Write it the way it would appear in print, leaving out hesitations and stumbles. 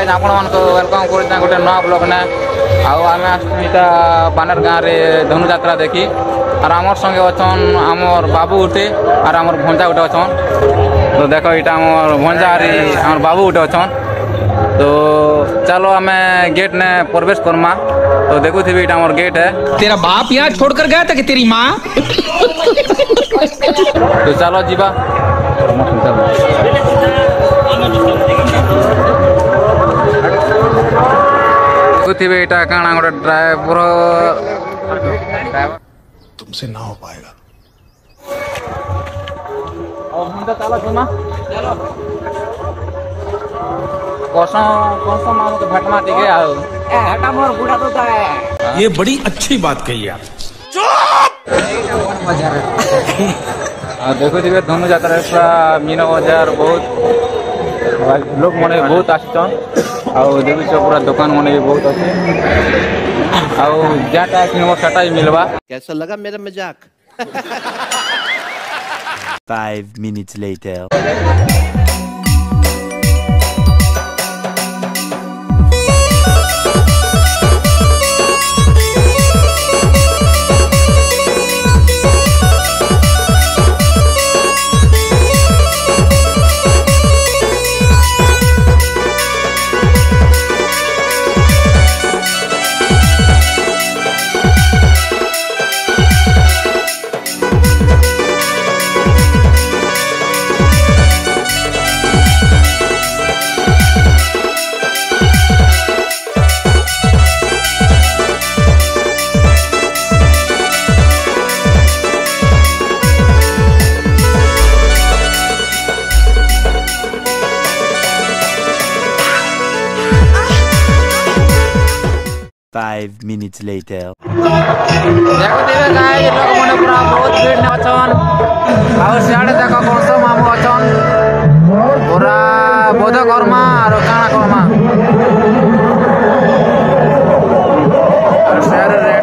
Guys आपण मन को वेलकम करता गोटे नया ब्लॉग ने आम आसटा बानर गाँव में धनु यात्रा देखी और आमर संगे अच्छन आमर बाबू उठे और आमर भंजा उठे अच्छन तो देख यहाँ आमर भंजा आमर बाबू उठे अच्छन तो चलो आम गेट ने प्रवेश करमा तो देखु थी आमर गेट है। तेरा बाप यहाँ छोड़कर गया था कि तेरी माँ? तो चलो जीवा देखुथिबे एटा काना गोटे ड्राइवर तुमसे ना हो पाएगा। और हम तो चलो सुना चलो कसम मामू के भटमा टिके आओ ए हटा मोर बुढ़ा तो है। ये बड़ी अच्छी बात कही आप। और देखो थी धनु यात्रा पूरा मीना बाजार बहुत लोग मन बहुत आसचन आउ देखु पूरा दुकान मन भी बहुत अच्छे आउ जहाँ किनब सेटा ही मिलवा। कैसा लगा मेरा मजाक? 5 minutes later. Five minutes later. देखो देवे गाय लोग मने पूरा बहुत भीड़ ने अछन और सियाड़े देखो कौन सा मामू अछन पूरा बोध कर्मा और काना कर्मा और शेयर रेट